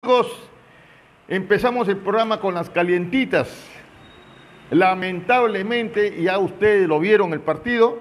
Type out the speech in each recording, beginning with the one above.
Amigos, empezamos el programa con las calientitas. Lamentablemente, ya ustedes lo vieron el partido,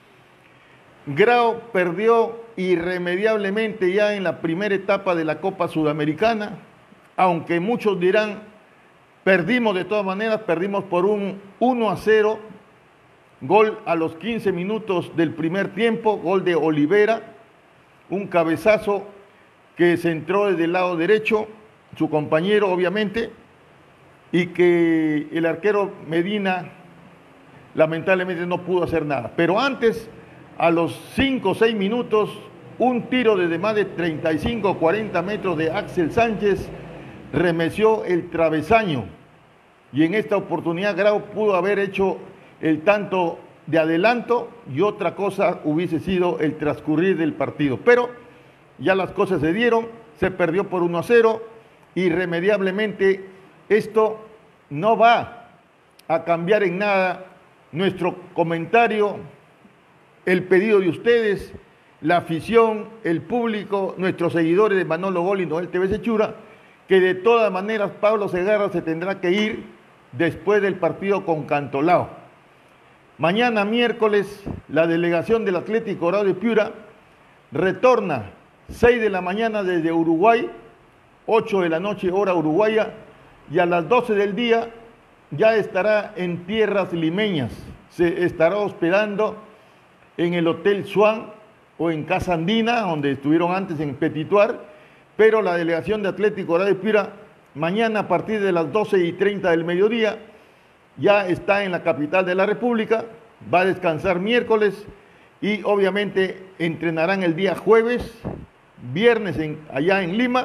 Grau perdió irremediablemente ya en la primera etapa de la Copa Sudamericana, aunque muchos dirán, perdimos de todas maneras, perdimos por un 1-0, gol a los 15 minutos del primer tiempo, gol de Olivera, un cabezazo que se entró desde el lado derecho, su compañero obviamente, y que el arquero Medina lamentablemente no pudo hacer nada. Pero antes, a los 5 o 6 minutos, un tiro desde más de 35 o 40 metros de Axel Sánchez remeció el travesaño, y en esta oportunidad Grau pudo haber hecho el tanto de adelanto y otra cosa hubiese sido el transcurrir del partido. Pero ya las cosas se dieron, se perdió por 1-0, irremediablemente esto no va a cambiar en nada nuestro comentario, el pedido de ustedes, la afición, el público, nuestros seguidores de Manolo Gol y Noel TV Sechura, que de todas maneras Pablo Segarra se tendrá que ir después del partido con Cantolao. Mañana miércoles la delegación del Atlético Grau de Piura retorna 6 de la mañana desde Uruguay, 8 de la noche hora uruguaya, y a las 12 del día ya estará en tierras limeñas. Se estará hospedando en el Hotel Swan o en Casa Andina, donde estuvieron antes en Petituar, pero la delegación de Atlético Grau de Piura mañana a partir de las 12:30 del mediodía ya está en la capital de la República, va a descansar miércoles y obviamente entrenarán el día jueves, viernes allá en Lima,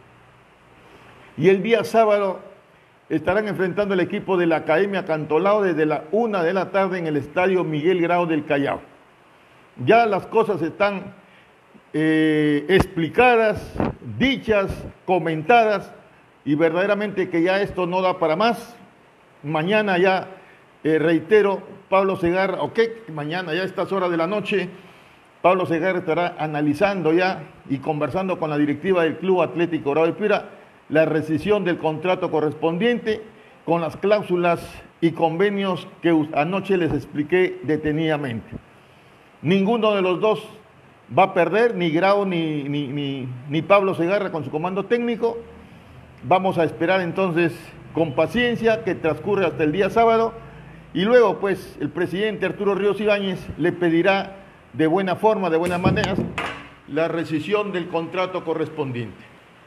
y el día sábado estarán enfrentando el equipo de la Academia Cantolao desde la 1 de la tarde en el Estadio Miguel Grau del Callao. Ya las cosas están explicadas, dichas, comentadas, y verdaderamente que ya esto no da para más. Mañana ya, reitero, Pablo Segarra, mañana ya a estas horas de la noche, Pablo Segarra estará analizando ya y conversando con la directiva del Club Atlético Grau de Piura la rescisión del contrato correspondiente con las cláusulas y convenios que anoche les expliqué detenidamente. Ninguno de los dos va a perder, ni Grau ni Pablo Segarra con su comando técnico. Vamos a esperar entonces con paciencia que transcurre hasta el día sábado, y luego pues el presidente Arturo Ríos Ibáñez le pedirá de buena forma, de buenas maneras, la rescisión del contrato correspondiente.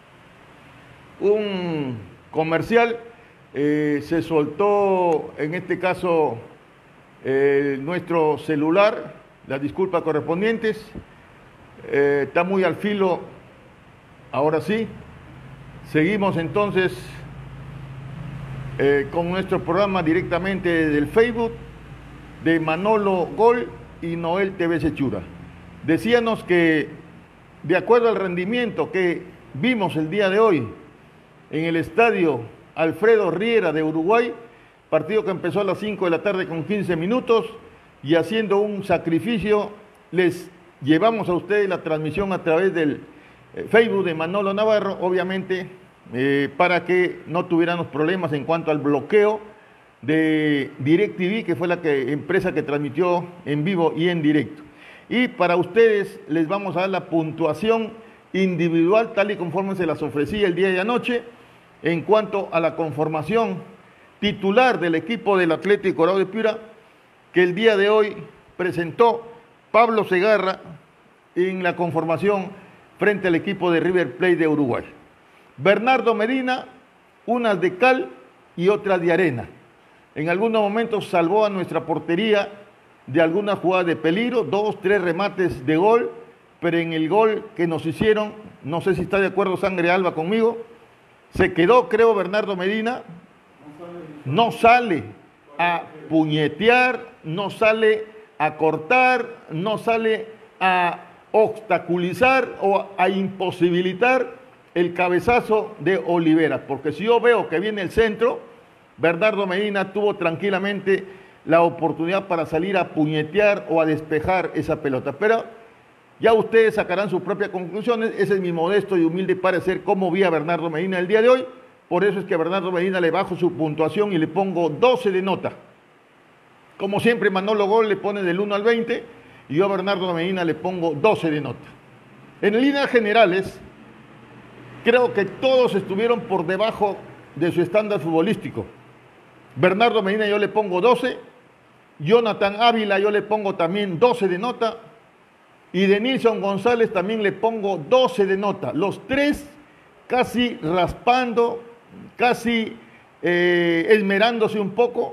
Un comercial, se soltó en este caso nuestro celular, las disculpas correspondientes, está muy al filo, ahora sí. Seguimos entonces con nuestro programa directamente del Facebook de Manolo Gol y Noel TV Sechura. Decíamos que de acuerdo al rendimiento que vimos el día de hoy en el estadio Alfredo Riera de Uruguay, partido que empezó a las 5 de la tarde con 15 minutos, y haciendo un sacrificio les llevamos a ustedes la transmisión a través del Facebook de Manolo Navarro, obviamente para que no tuviéramos problemas en cuanto al bloqueo de DirecTV, que fue la empresa que transmitió en vivo y en directo. Y para ustedes les vamos a dar la puntuación individual tal y conforme se las ofrecía el día de anoche en cuanto a la conformación titular del equipo del Atlético Grau de Piura, que el día de hoy presentó Pablo Segarra en la conformación frente al equipo de River Plate de Uruguay. Bernardo Medina, unas de cal y otras de arena. En algunos momentos salvó a nuestra portería de algunas jugadas de peligro, 2, 3 remates de gol, pero en el gol que nos hicieron, no sé si está de acuerdo Sangre Alba conmigo, se quedó, creo, Bernardo Medina, no sale a puñetear, no sale a cortar, no sale a obstaculizar o a imposibilitar el cabezazo de Olivera, porque si yo veo que viene el centro, Bernardo Medina tuvo tranquilamente la oportunidad para salir a puñetear o a despejar esa pelota, pero Ya ustedes sacarán sus propias conclusiones. Ese es mi modesto y humilde parecer cómo vi a Bernardo Medina el día de hoy. Por eso es que a Bernardo Medina le bajo su puntuación y le pongo 12 de nota. Como siempre, Manolo Gol le pone del 1 al 20 y yo a Bernardo Medina le pongo 12 de nota. En líneas generales, creo que todos estuvieron por debajo de su estándar futbolístico. Bernardo Medina yo le pongo 12, Jonathan Ávila yo le pongo también 12 de nota y Denilson González también le pongo 12 de nota. Los tres casi raspando, casi esmerándose un poco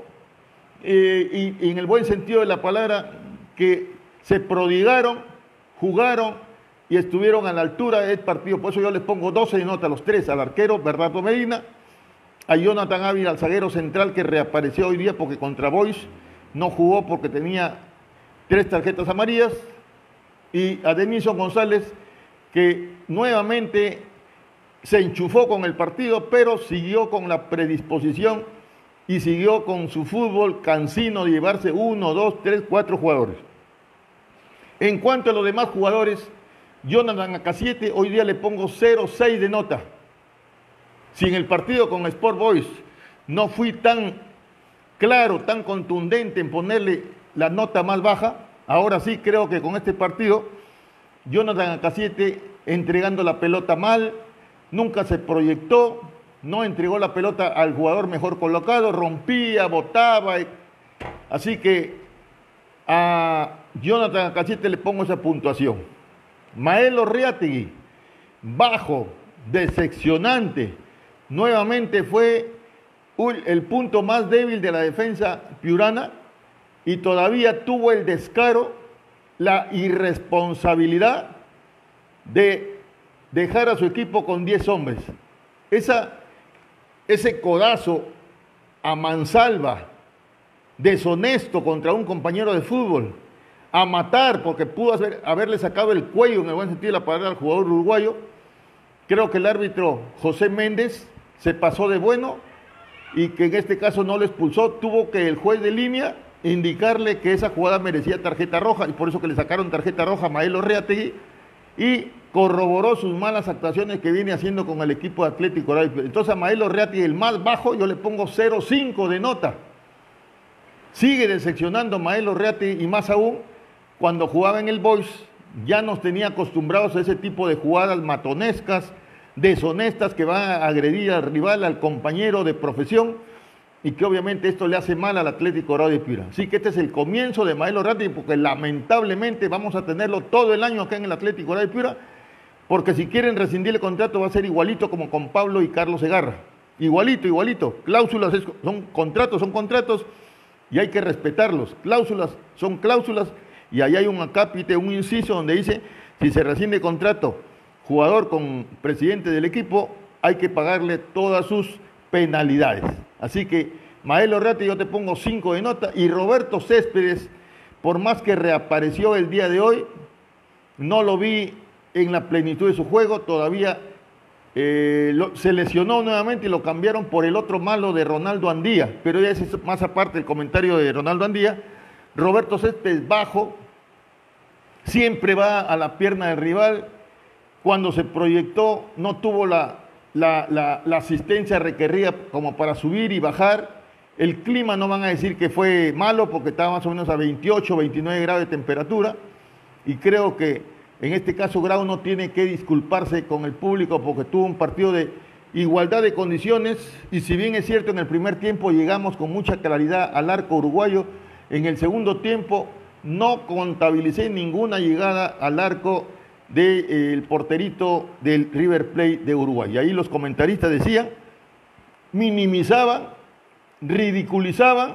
y en el buen sentido de la palabra, que se prodigaron, jugaron y estuvieron a la altura del partido. Por eso yo les pongo 12 de nota a los tres, al arquero Bernardo Medina, a Jonathan Ávila, al zaguero central que reapareció hoy día porque contra Boys no jugó porque tenía 3 tarjetas amarillas, y a Denilson González, que nuevamente se enchufó con el partido, pero siguió con la predisposición y siguió con su fútbol cansino de llevarse 1, 2, 3, 4 jugadores. En cuanto a los demás jugadores, Jonathan Acasiete, hoy día le pongo 0,6 de nota. Si en el partido con Sport Boys no fui tan claro, tan contundente en ponerle la nota más baja, ahora sí creo que con este partido, Jonathan Acasiete entregando la pelota mal, nunca se proyectó, no entregó la pelota al jugador mejor colocado, rompía, botaba. Así que a Jonathan Acasiete le pongo esa puntuación. Maelo Reategui, bajo, decepcionante. Nuevamente fue el punto más débil de la defensa piurana y todavía tuvo el descaro, la irresponsabilidad de dejar a su equipo con 10 hombres. Ese codazo a mansalva, deshonesto contra un compañero de fútbol, a matar porque pudo haberle sacado el cuello, en el buen sentido de la palabra, al jugador uruguayo. Creo que el árbitro José Méndez se pasó de bueno y que en este caso no lo expulsó. Tuvo que el juez de línea indicarle que esa jugada merecía tarjeta roja y por eso que le sacaron tarjeta roja a Maelo Reategui y corroboró sus malas actuaciones que viene haciendo con el equipo de Atlético Grau. Entonces a Maelo Reategui, el más bajo, yo le pongo 0,5 de nota. Sigue decepcionando Maelo Reategui y más aún cuando jugaba en el Boys ya nos tenía acostumbrados a ese tipo de jugadas matonescas, deshonestas, que van a agredir al rival, al compañero de profesión, y que obviamente esto le hace mal al Atlético Grau de Piura. Así que este es el comienzo de Maelo Reategui, porque lamentablemente vamos a tenerlo todo el año acá en el Atlético Grau de Piura, porque si quieren rescindir el contrato va a ser igualito como con Pablo y Carlos Segarra. Igualito. Cláusulas son contratos, y hay que respetarlos. Cláusulas son cláusulas, y ahí hay un acápite, un inciso donde dice, si se rescinde contrato jugador con presidente del equipo, hay que pagarle todas sus penalidades. Así que Maelo Reategui yo te pongo 5 de nota, y Roberto Céspedes, por más que reapareció el día de hoy, no lo vi en la plenitud de su juego, todavía se lesionó nuevamente y lo cambiaron por el otro malo de Ronaldo Andía, pero ya es más aparte el comentario de Ronaldo Andía. Roberto Céspedes bajo, siempre va a la pierna del rival. Cuando se proyectó no tuvo la asistencia requerida como para subir y bajar. El clima no van a decir que fue malo porque estaba más o menos a 28, 29 grados de temperatura, y creo que en este caso Grau no tiene que disculparse con el público porque tuvo un partido de igualdad de condiciones, y si bien es cierto en el primer tiempo llegamos con mucha claridad al arco uruguayo, en el segundo tiempo no contabilicé ninguna llegada al arco del porterito del River Plate de Uruguay. Y ahí los comentaristas decían, minimizaban, ridiculizaban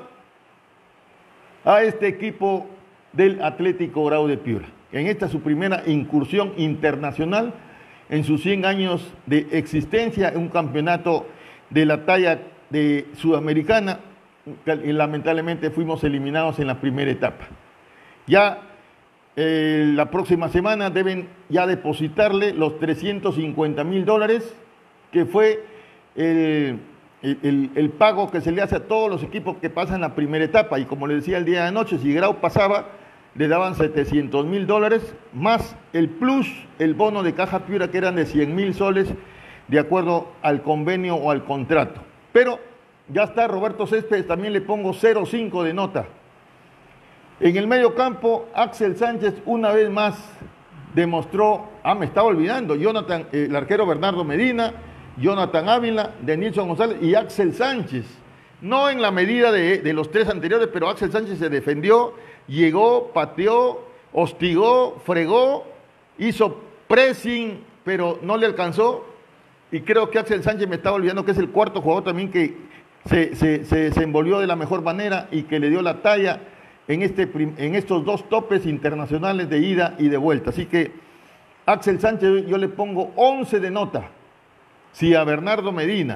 a este equipo del Atlético Grau de Piura. En esta su primera incursión internacional en sus 100 años de existencia, en un campeonato de la talla de sudamericana, y lamentablemente fuimos eliminados en la primera etapa. Ya la próxima semana deben ya depositarle los $350,000, que fue el pago que se le hace a todos los equipos que pasan la primera etapa. Y como les decía el día de anoche, si Grau pasaba, le daban $700.000, más el plus, el bono de Caja Piura, que eran de 100.000 soles, de acuerdo al convenio o al contrato. Pero ya está Roberto Céspedes, también le pongo 0.5 de nota. En el medio campo, Axel Sánchez una vez más demostró, me estaba olvidando, Jonathan, el arquero Bernardo Medina, Jonathan Ávila, Denilson González y Axel Sánchez. No en la medida de los tres anteriores, pero Axel Sánchez se defendió, llegó, pateó, hostigó, fregó, hizo pressing, pero no le alcanzó. Y creo que Axel Sánchez, me estaba olvidando, que es el cuarto jugador también que se desenvolvió de la mejor manera y que le dio la talla en estos dos topes internacionales de ida y de vuelta. Así que Axel Sánchez yo le pongo 11 de nota. Si a Bernardo Medina,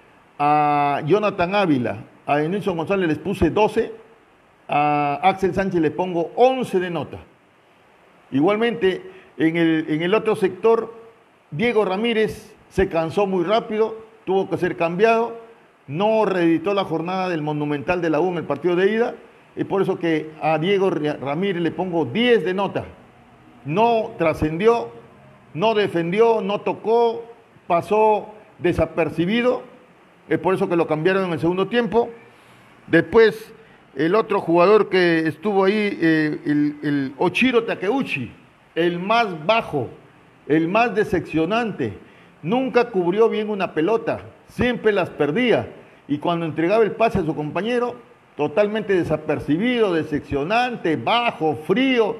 a Jonathan Ávila, a Denilson González les puse 12, a Axel Sánchez le pongo 11 de nota. Igualmente, en el otro sector, Diego Ramírez se cansó muy rápido, tuvo que ser cambiado, no reeditó la jornada del Monumental de la U en el partido de ida, y por eso que a Diego Ramírez le pongo 10 de nota. No trascendió, no defendió, no tocó, pasó desapercibido, es por eso que lo cambiaron en el segundo tiempo. Después, el otro jugador que estuvo ahí, el Ochiro Takeuchi, el más bajo, el más decepcionante, nunca cubrió bien una pelota, siempre las perdía, y cuando entregaba el pase a su compañero, totalmente desapercibido, decepcionante, bajo, frío,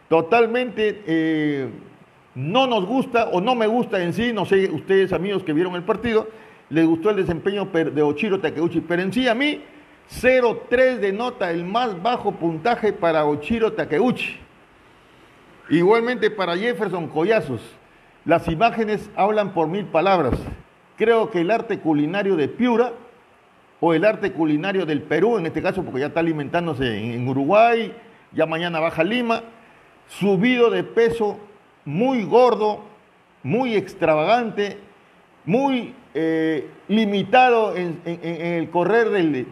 totalmente no nos gusta o no me gusta en sí, no sé ustedes amigos que vieron el partido, les gustó el desempeño de Ochiro Takeuchi, pero en sí a mí 0.3 de nota, el más bajo puntaje para Ochiro Takeuchi. Igualmente para Jefferson Collazos, las imágenes hablan por 1000 palabras. Creo que el arte culinario de Piura o el arte culinario del Perú, en este caso porque ya está alimentándose en Uruguay, ya mañana baja a Lima, subido de peso, muy gordo, muy extravagante, muy limitado en el correr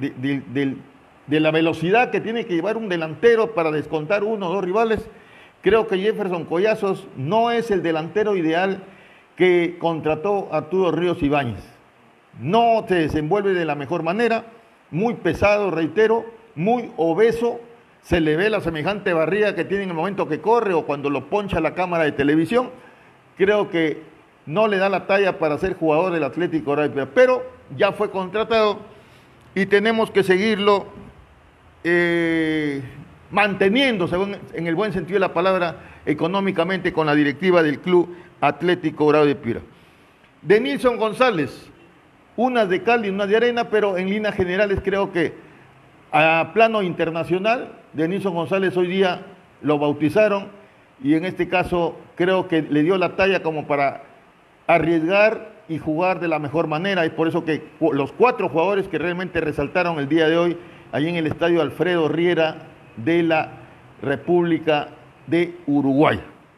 de la velocidad que tiene que llevar un delantero para descontar uno o dos rivales. Creo que Jefferson Collazos no es el delantero ideal que contrató Arturo Ríos Ibáñez. No se desenvuelve de la mejor manera, muy pesado, reitero, muy obeso, se le ve la semejante barriga que tiene en el momento que corre o cuando lo poncha la cámara de televisión. Creo que no le da la talla para ser jugador del Atlético Grau, pero ya fue contratado y tenemos que seguirlo manteniendo, según, en el buen sentido de la palabra, económicamente con la directiva del Club Atlético Grau de Piura. Denilson González, unas de cal y unas de arena, pero en líneas generales creo que a plano internacional, Denilson González hoy día lo bautizaron y en este caso creo que le dio la talla como para arriesgar y jugar de la mejor manera. Es por eso que los 4 jugadores que realmente resaltaron el día de hoy allí en el estadio Alfredo Riera de la República de Uruguay.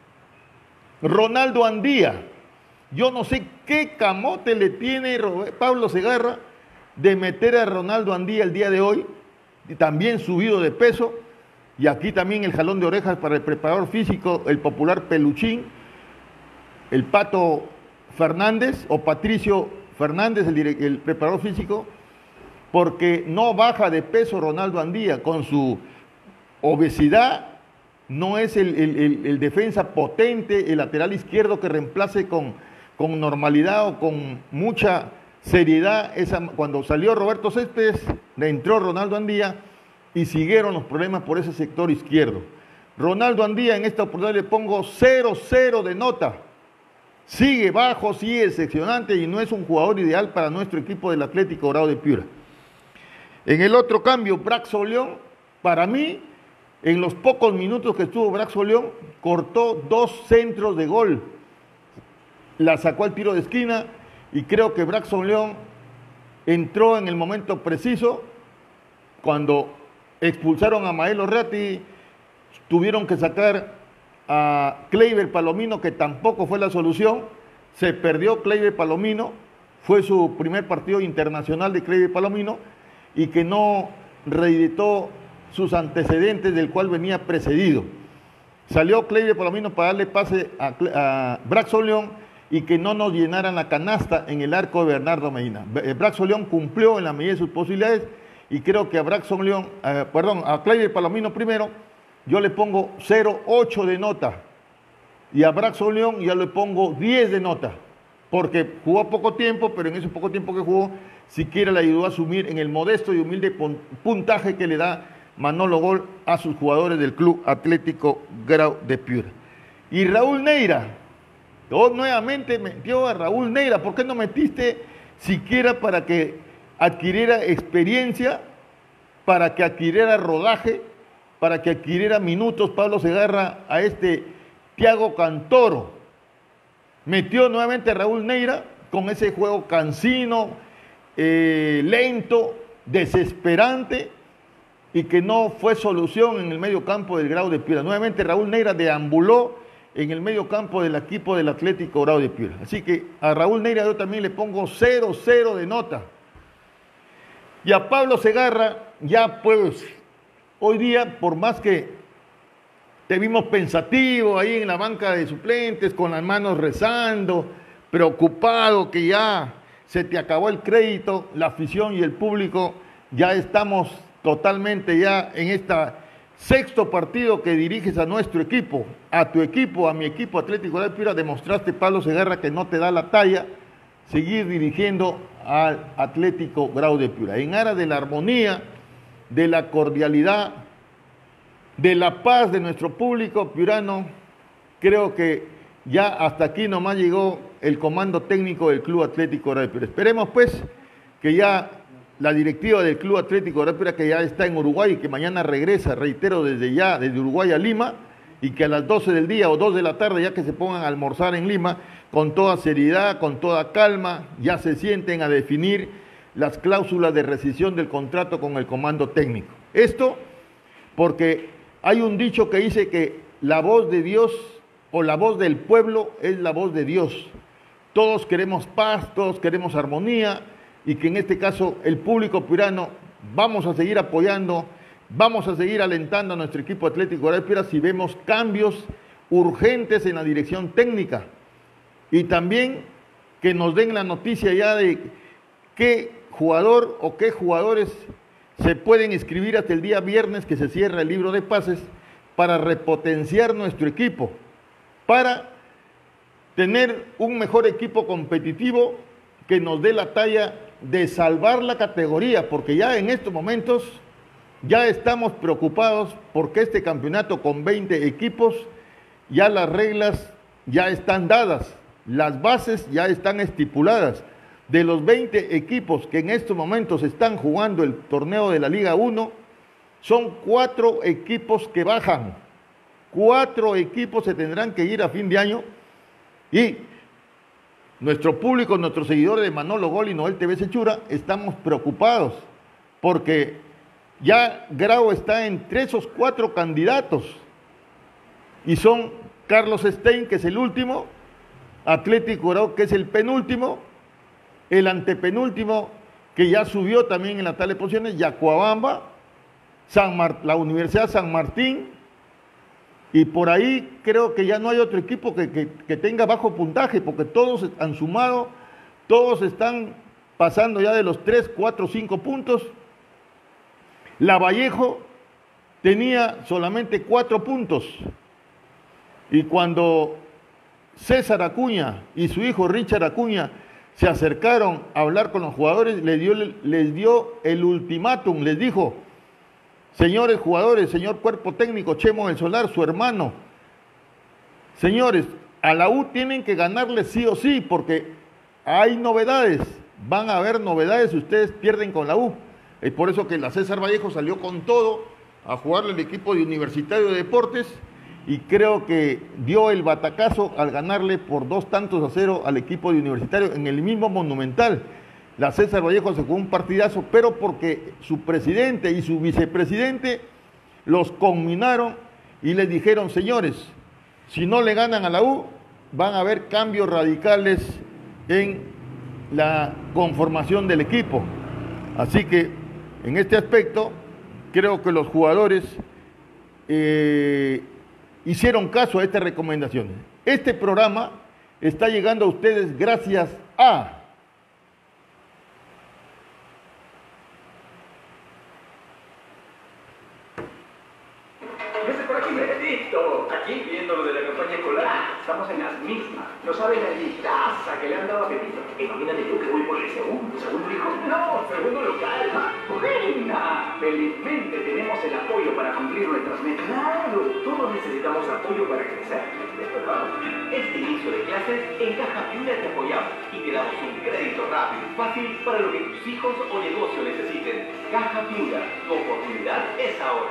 Ronaldo Andía, yo no sé qué camote le tiene Pablo Segarra de meter a Ronaldo Andía el día de hoy, también subido de peso, y aquí también el jalón de orejas para el preparador físico, el popular Peluchín, el Pato Fernández o Patricio Fernández, el preparador físico, porque no baja de peso Ronaldo Andía, con su obesidad, no es el defensa potente, el lateral izquierdo que reemplace con normalidad o con mucha seriedad. Cuando salió Roberto Céspedes, le entró Ronaldo Andía y siguieron los problemas por ese sector izquierdo. Ronaldo Andía, en esta oportunidad le pongo 0.0 de nota. Sigue bajo, sigue decepcionante y no es un jugador ideal para nuestro equipo del Atlético Grau de Piura. En el otro cambio, Braxo León, para mí, en los pocos minutos que estuvo Braxo León, cortó 2 centros de gol. La sacó al tiro de esquina y creo que Braxo León entró en el momento preciso. Cuando expulsaron a Maelo Ratti, tuvieron que sacar a Kleiber Palomino, que tampoco fue la solución. Se perdió Kleiber Palomino, fue su primer partido internacional de Kleiber Palomino y que no reeditó sus antecedentes del cual venía precedido. Salió Kleiber Palomino para darle pase a Braxton León y que no nos llenaran la canasta en el arco de Bernardo Medina. Braxton León cumplió en la medida de sus posibilidades y creo que a a Kleiber Palomino primero, yo le pongo 0,8 de nota y a Braxton León ya le pongo 10 de nota, porque jugó poco tiempo, pero en ese poco tiempo que jugó, siquiera le ayudó a asumir en el modesto y humilde puntaje que le da Manolo Gol a sus jugadores del Club Atlético Grau de Piura. Y Raúl Neira, nuevamente metió a Raúl Neira. ¿Por qué no metiste siquiera para que adquiriera experiencia, para que adquiriera rodaje, para que adquiriera minutos Pablo Segarra a este Thiago Cantoro? Metió nuevamente a Raúl Neira con ese juego cansino, lento, desesperante, y que no fue solución en el medio campo del Grau de Piura. Nuevamente Raúl Neira deambuló en el medio campo del equipo del Atlético Grau de Piura. Así que a Raúl Neira yo también le pongo 0,0 de nota. Y a Pablo Segarra, ya pues, hoy día, por más que te vimos pensativo ahí en la banca de suplentes, con las manos rezando, preocupado que ya se te acabó el crédito, la afición y el público, ya estamos totalmente ya en este sexto partido que diriges a nuestro equipo, a tu equipo, a mi equipo Atlético de Piura. Demostraste, Pablo Segarra, que no te da la talla seguir dirigiendo al Atlético Grau de Piura. En aras de la armonía, de la cordialidad, de la paz de nuestro público piurano, creo que ya hasta aquí nomás llegó el comando técnico del Club Atlético Grau de Piura. Esperemos pues que ya la directiva del Club Atlético Grau de Piura, que ya está en Uruguay y que mañana regresa, reitero, desde Uruguay a Lima, y que a las 12 del día o 2 de la tarde, ya que se pongan a almorzar en Lima, con toda seriedad, con toda calma, ya se sienten a definir las cláusulas de rescisión del contrato con el comando técnico. Esto porque hay un dicho que dice que la voz de Dios o la voz del pueblo es la voz de Dios. Todos queremos paz, todos queremos armonía, y que en este caso el público piurano vamos a seguir apoyando, vamos a seguir alentando a nuestro equipo Atlético de Piura si vemos cambios urgentes en la dirección técnica, y también que nos den la noticia ya de qué jugador o qué jugadores se pueden inscribir hasta el día viernes, que se cierra el libro de pases, para repotenciar nuestro equipo, para tener un mejor equipo competitivo que nos dé la talla de salvar la categoría, porque ya en estos momentos ya estamos preocupados porque este campeonato con 20 equipos, ya las reglas ya están dadas, las bases ya están estipuladas. De los 20 equipos que en estos momentos están jugando el torneo de la Liga 1, son 4 equipos que bajan. 4 equipos se tendrán que ir a fin de año, y nuestro público, nuestros seguidores de Manolo Gol y Noel TV Sechura, estamos preocupados porque ya Grau está entre esos 4 candidatos, y son Carlos Stein, que es el último, Atlético Grau, que es el penúltimo, el antepenúltimo, que ya subió también en la tabla de posiciones, Yacuabamba, la Universidad San Martín, y por ahí creo que ya no hay otro equipo que tenga bajo puntaje, porque todos han sumado, todos están pasando ya de los 3, 4, 5 puntos. Lavallejo tenía solamente 4 puntos, y cuando César Acuña y su hijo Richard Acuña se acercaron a hablar con los jugadores, les dio el ultimátum, les dijo: señores jugadores, señor cuerpo técnico, Chemo del Solar, su hermano, señores, a la U tienen que ganarle sí o sí, porque hay novedades, van a haber novedades si ustedes pierden con la U. Es por eso que la César Vallejo salió con todo a jugarle el equipo de Universitario de Deportes, y creo que dio el batacazo al ganarle por 2-0 al equipo de Universitario en el mismo Monumental. La César Vallejo se jugó un partidazo, pero porque su presidente y su vicepresidente los conminaron y les dijeron: señores, si no le ganan a la U, van a haber cambios radicales en la conformación del equipo. Así que, en este aspecto, creo que los jugadores hicieron caso a estas recomendaciones. Este programa está llegando a ustedes gracias a aquí viendo lo de la campaña escolar. Estamos en las mismas. No saben la litaza que le han dado a Pepito. Imagínate tú que voy por el segundo hijo. No, segundo local. ¡Buena! Felizmente tenemos el apoyo para cumplir nuestras metas. Claro, todos necesitamos apoyo para crecer. Después vamos. Este inicio de clases, en Caja Piura te apoyamos y te damos un crédito rápido y fácil para lo que tus hijos o negocio necesiten. Caja Piura, tu oportunidad es ahora.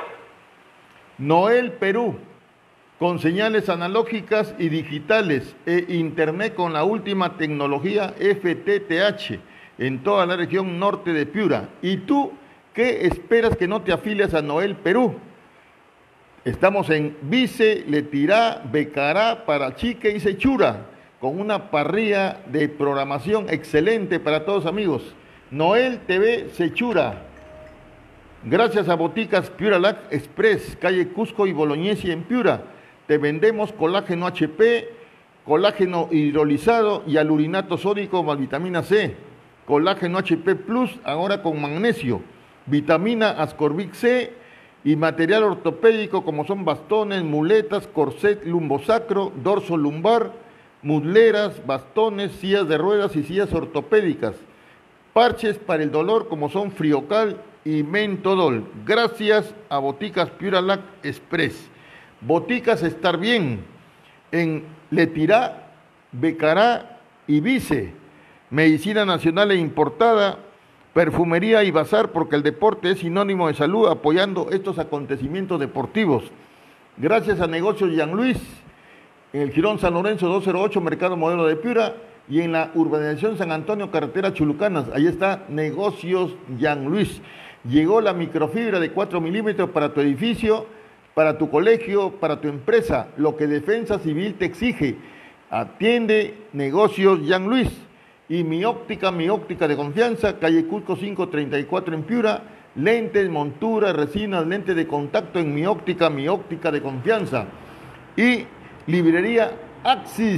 Noel Perú, con señales analógicas y digitales e internet con la última tecnología FTTH en toda la región norte de Piura. ¿Y tú qué esperas que no te afilias a Noel Perú? Estamos en Vice, Letirá, Becará, Parachique y Sechura, con una parrilla de programación excelente para todos amigos. Noel TV Sechura. Gracias a Boticas Piuralac Express, calle Cusco y Bolognesi en Piura. Te vendemos colágeno HP, colágeno hidrolizado y alurinato sódico más vitamina C. Colágeno HP Plus, ahora con magnesio. Vitamina Ascorbic C y material ortopédico como son bastones, muletas, corset lumbosacro, dorso lumbar, mudleras, bastones, sillas de ruedas y sillas ortopédicas. Parches para el dolor como son Friocal y Mentodol. Gracias a Boticas Piuralac Express. Boticas Estar Bien en Letirá, Becará y Vice. Medicina nacional e importada, perfumería y bazar, porque el deporte es sinónimo de salud, apoyando estos acontecimientos deportivos. Gracias a Negocios Jean Luis, en el Jirón San Lorenzo 208, Mercado Modelo de Piura, y en la urbanización San Antonio, carretera Chulucanas. Ahí está Negocios Jean Luis. Llegó la microfibra de 4 milímetros para tu edificio, para tu colegio, para tu empresa, lo que Defensa Civil te exige. Atiende Negocios Jean Luis. Y mi óptica de confianza, calle Cusco 534 en Piura, lentes, monturas, resinas, lentes de contacto en mi óptica de confianza. Y librería Axis,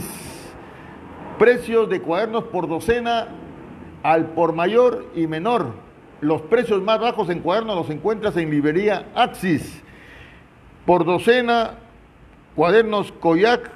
precios de cuadernos por docena al por mayor y menor. Los precios más bajos en cuadernos los encuentras en librería Axis. Por docena, cuadernos Koyak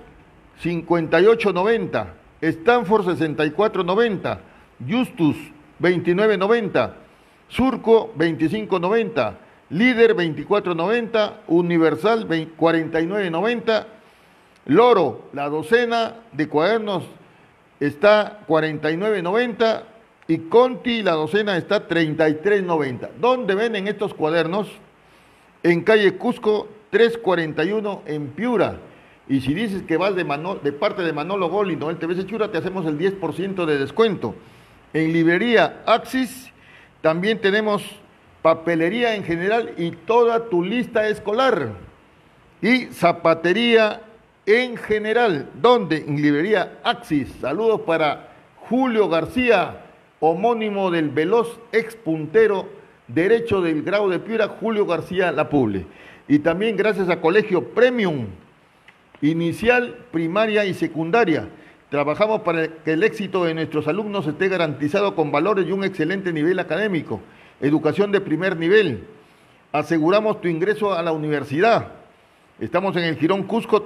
58.90, Stanford 64.90, Justus 29.90, Surco 25.90, Líder 24.90, Universal 49.90, Loro, la docena de cuadernos está 49.90 y Conti, la docena está 33.90. ¿Dónde venden estos cuadernos? En calle Cusco 341 en Piura. Y si dices que vas de parte de Manolo Gol y Noel TV Sechura, te hacemos el 10% de descuento. En librería Axis también tenemos papelería en general y toda tu lista escolar. Y zapatería en general. ¿Dónde? En librería Axis. Saludos para Julio García, homónimo del veloz ex puntero derecho del grado de Piura, Julio García Lapuble. Y también gracias a Colegio Premium, inicial, primaria y secundaria. Trabajamos para que el éxito de nuestros alumnos esté garantizado con valores y un excelente nivel académico. Educación de primer nivel. Aseguramos tu ingreso a la universidad. Estamos en el Jirón Cusco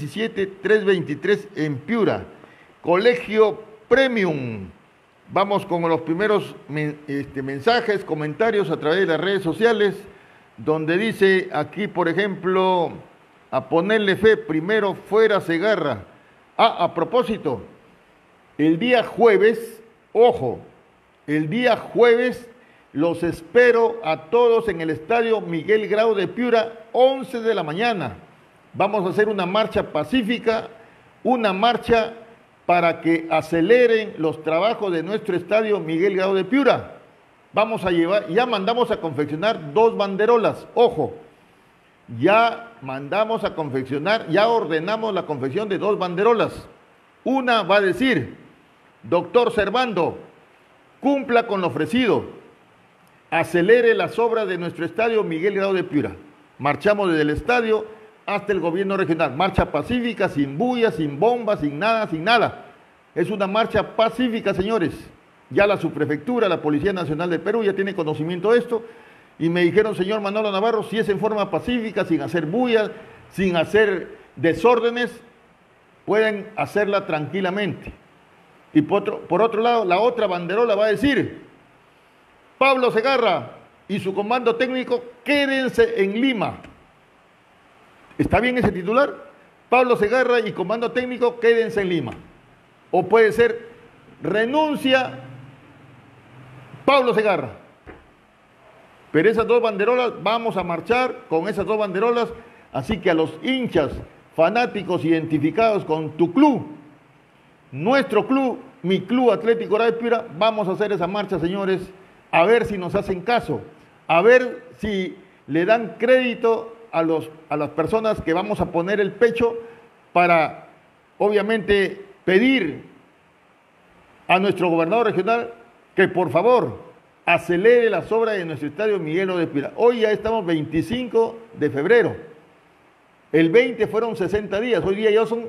317-323 en Piura. Colegio Premium. Vamos con los primeros mensajes, comentarios a través de las redes sociales, donde dice aquí, por ejemplo, a ponerle fe, primero fuera Segarra. A propósito, el día jueves, ojo, el día jueves los espero a todos en el Estadio Miguel Grau de Piura, 11 de la mañana. Vamos a hacer una marcha pacífica, una marcha para que aceleren los trabajos de nuestro Estadio Miguel Grau de Piura. Vamos a llevar, ya mandamos a confeccionar 2 banderolas, ojo, ya mandamos a confeccionar, ya ordenamos la confección de 2 banderolas. Una va a decir, doctor Servando, cumpla con lo ofrecido. acelere las obras de nuestro estadio Miguel Grau de Piura. Marchamos desde el estadio hasta el gobierno regional. Marcha pacífica, sin bulla, sin bombas, sin nada, sin nada. Es una marcha pacífica, señores. Ya la subprefectura, la Policía Nacional de Perú ya tiene conocimiento de esto. Y me dijeron, señor Manolo Navarro, si es en forma pacífica, sin hacer bulla, sin hacer desórdenes, pueden hacerla tranquilamente. Y por otro lado, la otra banderola va a decir, Pablo Segarra y su comando técnico, quédense en Lima. ¿Está bien ese titular? Pablo Segarra y comando técnico, quédense en Lima. O puede ser, renuncia Pablo Segarra. Pero esas dos banderolas, vamos a marchar con esas dos banderolas, así que a los hinchas, fanáticos identificados con tu club, nuestro club, mi club Atlético Grau de Piura, vamos a hacer esa marcha, señores, a ver si nos hacen caso, a ver si le dan crédito a las personas que vamos a poner el pecho para, obviamente, pedir a nuestro gobernador regional que por favor acelere las obras de nuestro estadio Miguel Grau de Piura. Hoy ya estamos 25 de febrero. El 20 fueron 60 días, hoy día ya son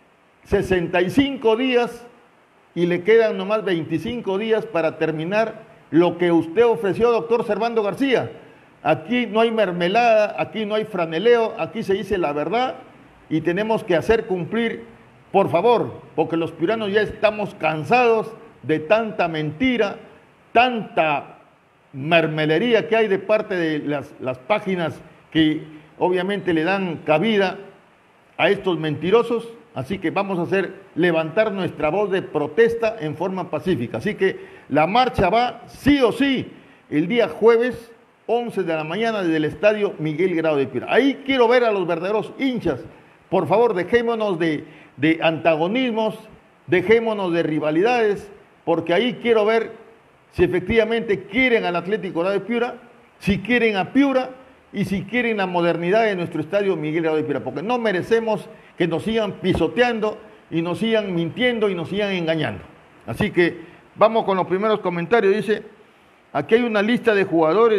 65 días y le quedan nomás 25 días para terminar lo que usted ofreció, doctor Servando García. Aquí no hay mermelada, aquí no hay franeleo, aquí se dice la verdad y tenemos que hacer cumplir, por favor, porque los piuranos ya estamos cansados de tanta mentira, tanta mermelería que hay de parte de las páginas que obviamente le dan cabida a estos mentirosos, así que vamos a levantar nuestra voz de protesta en forma pacífica. Así que la marcha va sí o sí el día jueves 11 de la mañana desde el estadio Miguel Grau de Piura. Ahí quiero ver a los verdaderos hinchas. Por favor, dejémonos de antagonismos, dejémonos de rivalidades, porque ahí quiero ver si efectivamente quieren al Atlético Grau de Piura, si quieren a Piura y si quieren la modernidad de nuestro estadio Miguel Grau de Piura, porque no merecemos que nos sigan pisoteando y nos sigan mintiendo y nos sigan engañando. Así que vamos con los primeros comentarios. Dice, aquí hay una lista de jugadores,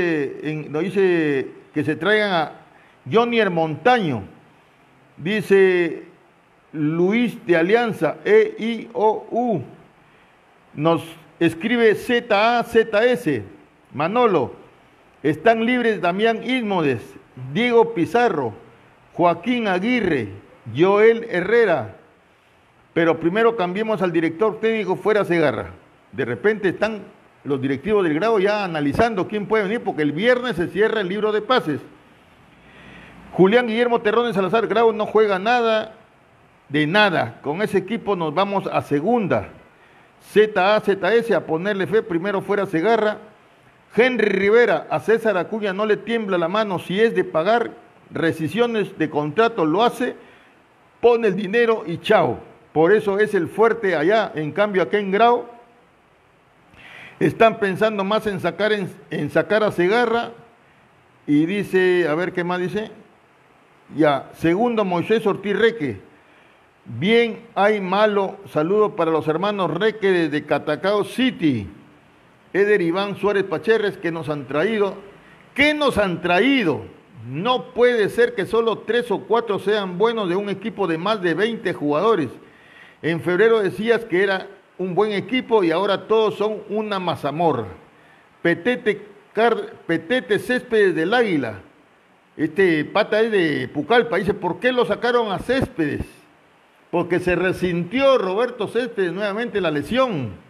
dice que se traigan a Jonier Montaño, dice Luis de Alianza, EIOU, nos escribe ZAZS, Manolo, están libres Damián Ismodes, Diego Pizarro, Joaquín Aguirre, Joel Herrera, pero primero cambiemos al director técnico fuera Segarra. De repente están los directivos del Grau ya analizando quién puede venir, porque el viernes se cierra el libro de pases. Julián Guillermo Terrones Salazar, Grau no juega nada de nada, con ese equipo nos vamos a segunda. ZAZS, a ponerle fe, primero fuera Segarra. Henry Rivera, a César Acuña no le tiembla la mano, si es de pagar rescisiones de contrato lo hace, pone el dinero y chao. Por eso es el fuerte allá, en cambio acá en Grau están pensando más en sacar a Segarra. Y dice, a ver qué más dice, ya, segundo Moisés Ortiz Reque, bien hay malo, saludo para los hermanos Reque desde Catacao City. Eder Iván Suárez Pacherres, que nos han traído. ¿Qué nos han traído? No puede ser que solo 3 o 4 sean buenos de un equipo de más de 20 jugadores. En febrero decías que era un buen equipo y ahora todos son una mazamorra. Petete Céspedes del Águila. Este pata es de Pucallpa. Dice, ¿por qué lo sacaron a Céspedes? Porque se resintió Roberto Céspedes nuevamente la lesión.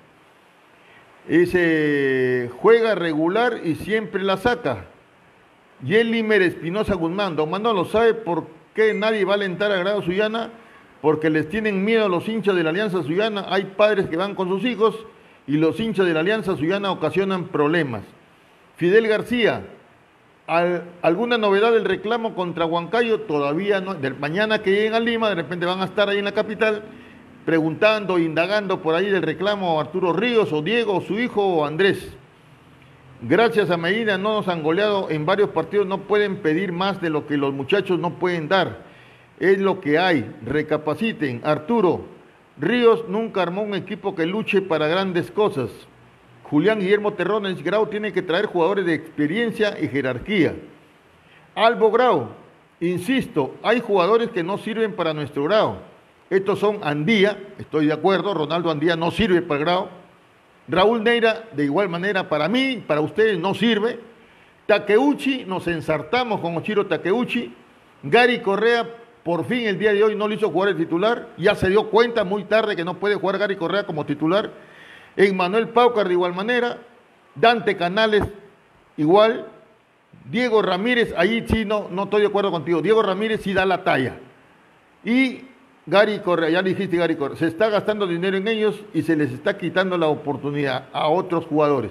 Dice, juega regular y siempre la saca. Yelimer Espinosa Guzmán, don Manolo, ¿sabe por qué nadie va a alentar a Grau Sullana? Porque les tienen miedo a los hinchas de la Alianza Sullana. Hay padres que van con sus hijos y los hinchas de la Alianza Sullana ocasionan problemas. Fidel García, ¿alguna novedad del reclamo contra Huancayo? Todavía no. Mañana que lleguen a Lima, de repente van a estar ahí en la capital preguntando, indagando por ahí del reclamo a Arturo Ríos o Diego, o su hijo o Andrés. Gracias a Medina no nos han goleado en varios partidos, no pueden pedir más de lo que los muchachos no pueden dar. Es lo que hay, recapaciten. Arturo Ríos nunca armó un equipo que luche para grandes cosas. Julián Guillermo Terrones, Grau tiene que traer jugadores de experiencia y jerarquía. Albo Grau, insisto, hay jugadores que no sirven para nuestro Grau. Estos son Andía, estoy de acuerdo, Ronaldo Andía no sirve para el Grau. Raúl Neira, de igual manera, para mí, para ustedes no sirve. Takeuchi, nos ensartamos con Oshiro Takeuchi. Gary Correa, por fin el día de hoy no lo hizo jugar el titular. Ya se dio cuenta muy tarde que no puede jugar Gary Correa como titular. Emmanuel Paucar, de igual manera. Dante Canales, igual. Diego Ramírez, ahí sí no estoy de acuerdo contigo. Diego Ramírez sí da la talla. Y Gary Correa, ya le dijiste Gary Correa, se está gastando dinero en ellos y se les está quitando la oportunidad a otros jugadores.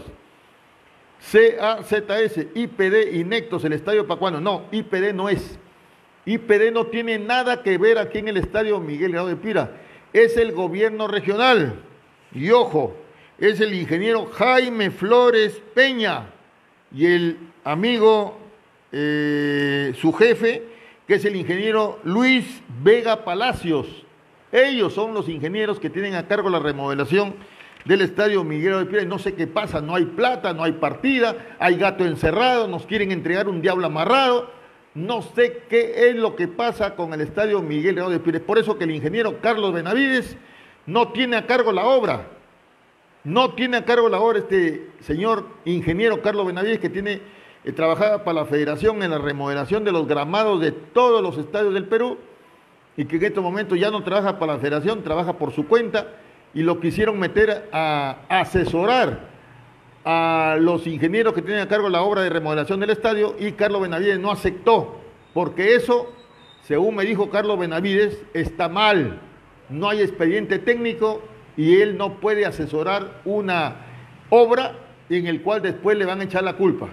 CAZS, IPD y Nectos, el Estadio Pacuano. No, IPD no es. IPD no tiene nada que ver aquí en el Estadio Miguel Grau de Piura. Es el gobierno regional. Y ojo, es el ingeniero Jaime Flores Peña y el amigo, su jefe, que es el ingeniero Luis Vega Palacios. Ellos son los ingenieros que tienen a cargo la remodelación del Estadio Miguel Grau de Piura. Y no sé qué pasa, no hay plata, no hay partida, hay gato encerrado, nos quieren entregar un diablo amarrado. No sé qué es lo que pasa con el Estadio Miguel Grau de Piura. Es por eso que el ingeniero Carlos Benavides no tiene a cargo la obra. No tiene a cargo la obra este señor ingeniero Carlos Benavides, que tiene trabajaba para la Federación en la remodelación de los gramados de todos los estadios del Perú, y que en estos momentos ya no trabaja para la Federación, trabaja por su cuenta, y lo quisieron meter a asesorar a los ingenieros que tienen a cargo la obra de remodelación del estadio, y Carlos Benavides no aceptó, porque eso, según me dijo Carlos Benavides, está mal, no hay expediente técnico y él no puede asesorar una obra en el cual después le van a echar la culpa.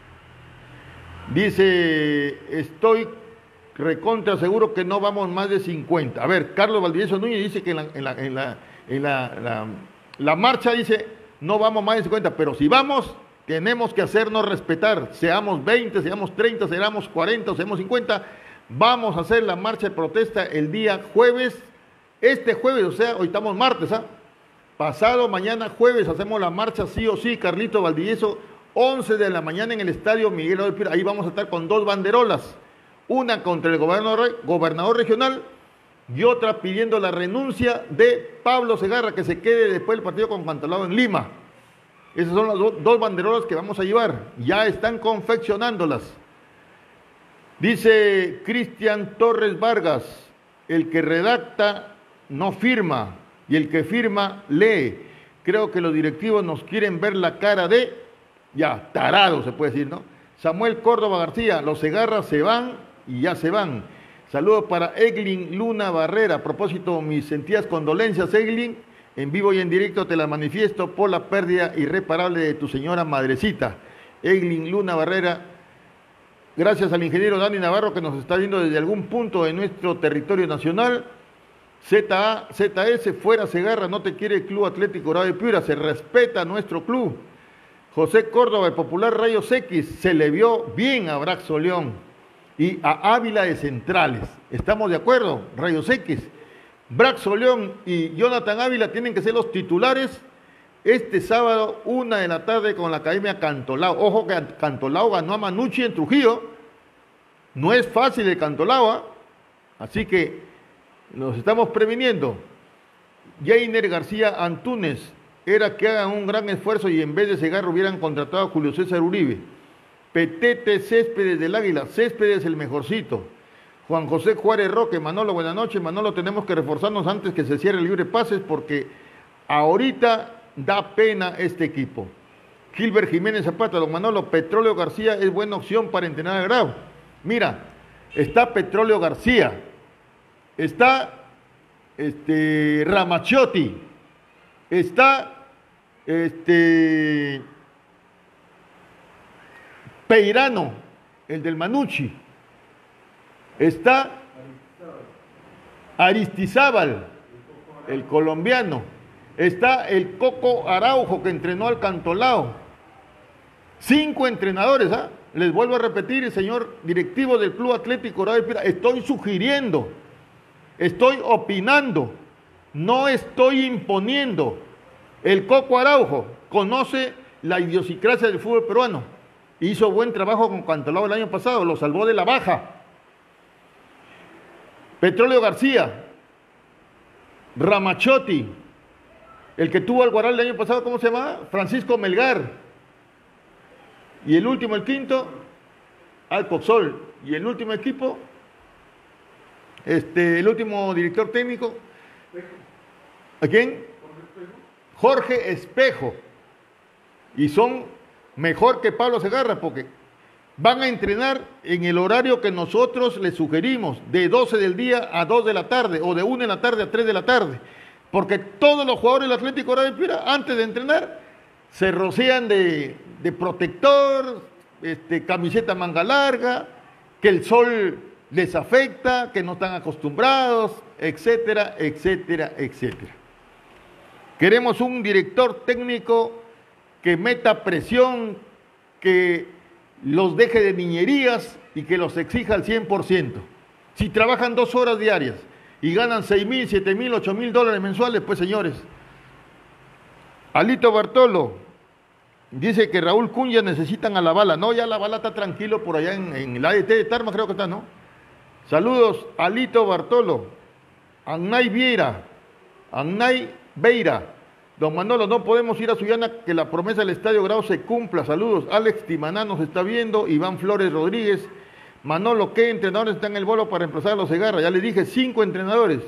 Dice, estoy recontra seguro que no vamos más de 50. A ver, Carlos Valdivieso Núñez dice que en la marcha dice, no vamos más de 50, pero si vamos, tenemos que hacernos respetar, seamos 20, seamos 30, seamos 40, seamos 50, vamos a hacer la marcha de protesta el día jueves, este jueves, o sea, hoy estamos martes, ¿ah? Pasado mañana jueves hacemos la marcha sí o sí, Carlito Valdivieso, 11 de la mañana en el Estadio Miguel Grau de Piura. Ahí vamos a estar con dos banderolas, una contra el gobernador regional y otra pidiendo la renuncia de Pablo Segarra, que se quede después del partido con Cantolao en Lima. Esas son las dos banderolas que vamos a llevar, ya están confeccionándolas. Dice Cristian Torres Vargas, el que redacta no firma y el que firma lee. Creo que los directivos nos quieren ver la cara de, ya, tarado se puede decir, ¿no? Samuel Córdoba García, los Segarras se van y ya se van. Saludos para Eglin Luna Barrera. A propósito, mis sentidas condolencias, Eglin. En vivo y en directo te la manifiesto por la pérdida irreparable de tu señora madrecita. Eglin Luna Barrera. Gracias al ingeniero Dani Navarro, que nos está viendo desde algún punto de nuestro territorio nacional. ZS, fuera Segarra, no te quiere el Club Atlético Grau de Piura, se respeta nuestro club. José Córdoba, el popular Rayos X, se le vio bien a Braxo León y a Ávila de centrales. ¿Estamos de acuerdo? Rayos X. Braxo León y Jonathan Ávila tienen que ser los titulares este sábado, 1 de la tarde, con la Academia Cantolao. Ojo que Cantolao ganó a Manucci en Trujillo. No es fácil el Cantolao, ¿eh? Así que nos estamos previniendo. Jainer García Antúnez, era que hagan un gran esfuerzo y en vez de Segarra hubieran contratado a Julio César Uribe. Petete Céspedes del Águila, Céspedes el mejorcito. Juan José Juárez Roque, Manolo, buenas noches. Manolo, tenemos que reforzarnos antes que se cierre el libre pases porque ahorita da pena este equipo. Gilbert Jiménez Zapata, don Manolo, Petróleo García es buena opción para entrenar a Grau. Mira, está Petróleo García, está Ramaciotti, está Peirano, el del Manucci, está Aristizábal, el colombiano, está el Coco Araujo, que entrenó al Cantolao. 5 entrenadores, ¿ah? Les vuelvo a repetir, el señor directivo del Club Atlético Grau de Piura, estoy sugiriendo, estoy opinando, no estoy imponiendo. El Coco Araujo conoce la idiosincrasia del fútbol peruano. Hizo buen trabajo con Cantolao el año pasado, lo salvó de la baja. Petróleo García, Ramachotti, el que tuvo al Guaral el año pasado, ¿cómo se llamaba? Francisco Melgar. Y el último, el quinto, Alcoxol. Y el último equipo, el último director técnico, ¿a quién? Jorge Espejo. Y son mejor que Pablo Segarra porque van a entrenar en el horario que nosotros les sugerimos, de 12 del día a 2 de la tarde, o de 1 de la tarde a 3 de la tarde. Porque todos los jugadores del Atlético Grau de Piura, antes de entrenar, se rocian de protector, camiseta manga larga, que el sol les afecta, que no están acostumbrados, etcétera, etcétera, etcétera. Queremos un director técnico que meta presión, que los deje de niñerías y que los exija al 100%. Si trabajan 2 horas diarias y ganan 6.000, 7.000, 8.000 dólares mensuales, pues señores. Alito Bartolo dice que Raúl Cunha necesitan a la bala. No, ya la bala está tranquilo por allá en el ADT de Tarma, creo que está, ¿no? Saludos, Alito Bartolo, Annay Beira. Don Manolo, no podemos ir a Sullana, que la promesa del Estadio Grau se cumpla. Saludos, Alex Timaná nos está viendo, Iván Flores Rodríguez. Manolo, ¿qué entrenadores están en el bolo para reemplazar a los Segarra? Ya les dije, 5 entrenadores.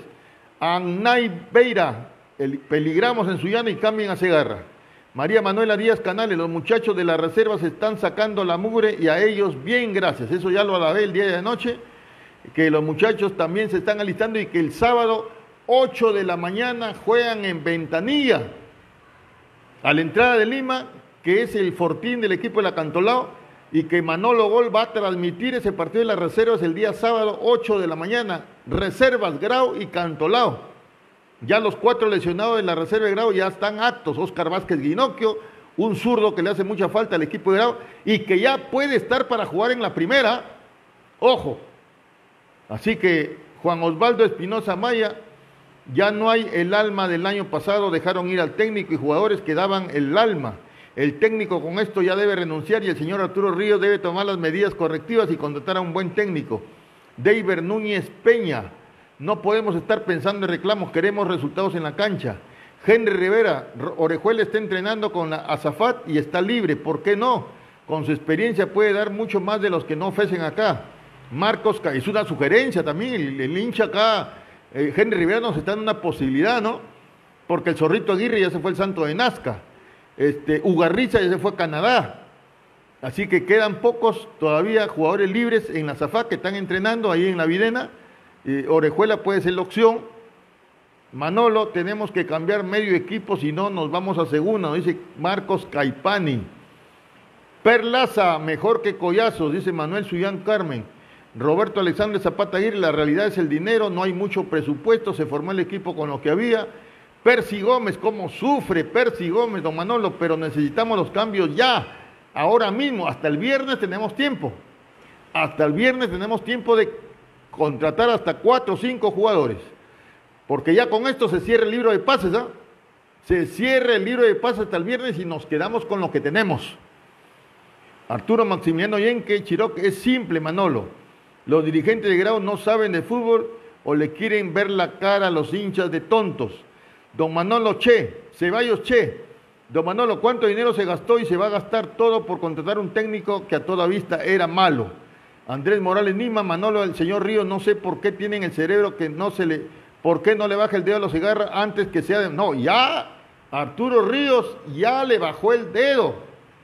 Annay Beira, peligramos en Sullana y cambien a Segarra. María Manuela Díaz Canales, los muchachos de la reserva se están sacando la mugre y a ellos bien, gracias. Eso ya lo alabé el día de anoche, que los muchachos también se están alistando y que el sábado 8 de la mañana juegan en Ventanilla, a la entrada de Lima, que es el fortín del equipo de la Cantolao, y que Manolo Gol va a transmitir ese partido de las reservas el día sábado 8 de la mañana. Reservas, Grau y Cantolao. Ya los 4 lesionados de la reserva de Grau ya están aptos. Oscar Vázquez Guinoquio, un zurdo que le hace mucha falta al equipo de Grau y que ya puede estar para jugar en la primera. Ojo. Así que Juan Osvaldo Espinosa Maya, ya no hay el alma del año pasado, dejaron ir al técnico y jugadores que daban el alma. El técnico con esto ya debe renunciar y el señor Arturo Ríos debe tomar las medidas correctivas y contratar a un buen técnico. Deiber Núñez Peña, no podemos estar pensando en reclamos, queremos resultados en la cancha. Henry Rivera, Orejuela está entrenando con la Azafat y está libre, ¿por qué no? Con su experiencia puede dar mucho más de los que no ofrecen acá. Marcos, es una sugerencia también, el hincha acá, Henry Rivera nos está dando una posibilidad, ¿no? Porque el Zorrito Aguirre ya se fue al Santo de Nazca, Ugarriza ya se fue a Canadá, así que quedan pocos todavía jugadores libres en la Zafat que están entrenando ahí en la Videna. Orejuela puede ser la opción. Manolo, tenemos que cambiar medio equipo, si no nos vamos a segunda, dice Marcos Caipani. Perlaza, mejor que Collazos, dice Manuel Suyán Carmen. Roberto Alexandre Zapata Aguirre, la realidad es el dinero, no hay mucho presupuesto, se formó el equipo con lo que había. Percy Gómez, cómo sufre Percy Gómez, don Manolo, pero necesitamos los cambios ya, ahora mismo, hasta el viernes tenemos tiempo. Hasta el viernes tenemos tiempo de contratar hasta 4 o 5 jugadores, porque ya con esto se cierra el libro de pases, ¿ah? Se cierra el libro de pases hasta el viernes y nos quedamos con lo que tenemos. Arturo Maximiliano Yenque, Chiroque, es simple, Manolo. Los dirigentes de Grau no saben de fútbol o le quieren ver la cara a los hinchas de tontos. Don Manolo Ceballos don Manolo, ¿cuánto dinero se gastó y se va a gastar todo por contratar un técnico que a toda vista era malo? Andrés Morales Nima, Manolo, el señor Ríos, no sé por qué tienen el cerebro que no se le... ¿Por qué no le baja el dedo a los Segarra antes que sea de... No, ya Arturo Ríos ya le bajó el dedo.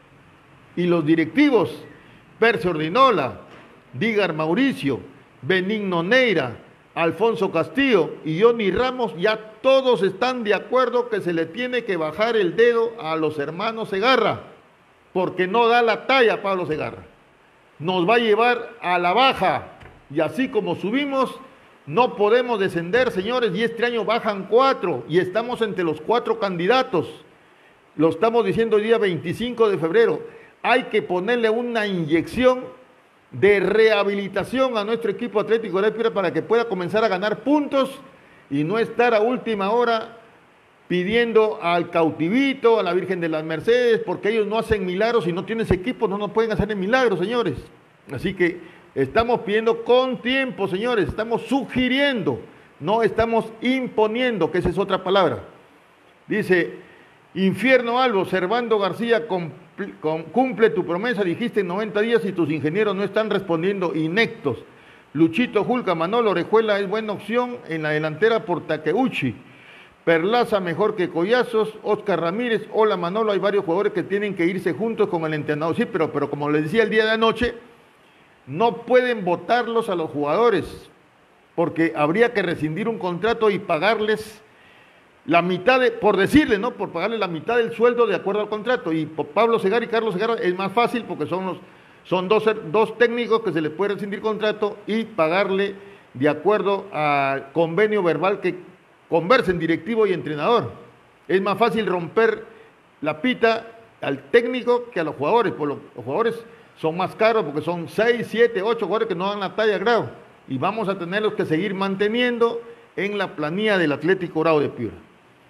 Y los directivos, Percio Ordinola, Dígar Mauricio, Benigno Neira, Alfonso Castillo y Johnny Ramos, ya todos están de acuerdo que se le tiene que bajar el dedo a los hermanos Segarra, porque no da la talla Pablo Segarra. Nos va a llevar a la baja, y así como subimos, no podemos descender, señores, y este año bajan 4, y estamos entre los 4 candidatos. Lo estamos diciendo el día 25 de febrero. Hay que ponerle una inyección de rehabilitación a nuestro equipo Atlético de Piura para que pueda comenzar a ganar puntos y no estar a última hora pidiendo al cautivito, a la Virgen de las Mercedes, porque ellos no hacen milagros y no tienes equipo, no nos pueden hacer milagros, señores. Así que estamos pidiendo con tiempo, señores, estamos sugiriendo, no estamos imponiendo, que esa es otra palabra. Dice, Infierno Albo, Servando García, cumple tu promesa, dijiste en 90 días y tus ingenieros no están respondiendo, inectos. Luchito Julca, Manolo Orejuela es buena opción en la delantera por Takeuchi. Perlaza mejor que Collazos, Oscar Ramírez, hola Manolo, hay varios jugadores que tienen que irse juntos con el entrenador. Sí, pero como les decía el día de anoche, no pueden votarlos a los jugadores, porque habría que rescindir un contrato y pagarles la mitad, por decirle, ¿no? Por pagarle la mitad del sueldo de acuerdo al contrato. Y Pablo Segarra y Carlos Segarra es más fácil porque son dos técnicos que se les puede rescindir contrato y pagarle de acuerdo al convenio verbal que conversen directivo y entrenador. Es más fácil romper la pita al técnico que a los jugadores, pues los jugadores son más caros porque son 6, 7, 8 jugadores que no dan la talla, Grau, y vamos a tenerlos que seguir manteniendo en la planilla del Atlético Grau de Piura.